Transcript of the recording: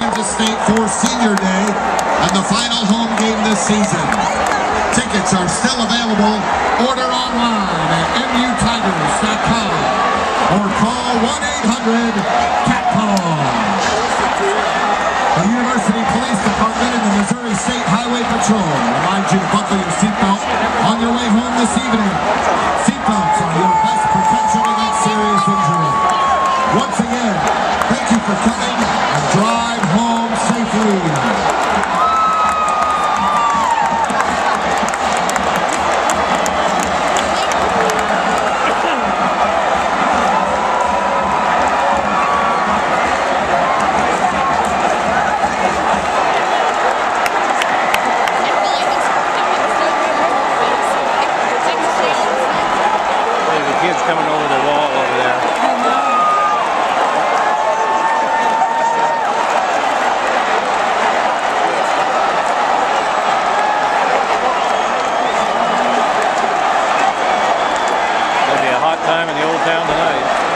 Kansas State for Senior Day and the final home game this season. Tickets are still available. Order online at mutigers.com or call 1-800-CATCALL. The University Police Department and the Missouri State Highway Patrol remind you to buckle your seatbelt on your way home this evening. Seatbelts are your best protection against serious injury. Once again, thank you for coming and drive home safely. Kids coming over the wall over there. It'll be a hot time in the old town tonight.